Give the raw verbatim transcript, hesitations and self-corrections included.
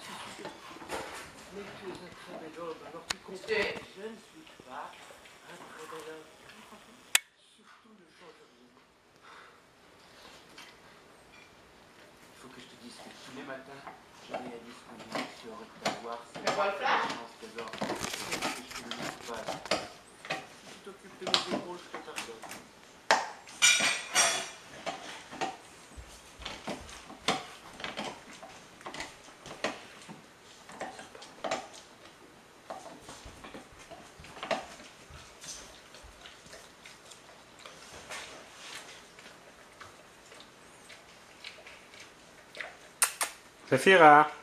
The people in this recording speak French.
Mais tu es un très bel homme, alors tu comprends. Monsieur. Je ne suis pas un très bel homme. Surtout ne change rien. Il faut que je te dise que tous les matins, je réalise combien je suis heureux de t'avoir. C'est Mais quoi le flash? chance, trésor. C'est que je te le dis pas. Si tu t'occupes de mes épaules, je te pardonne. Zafira.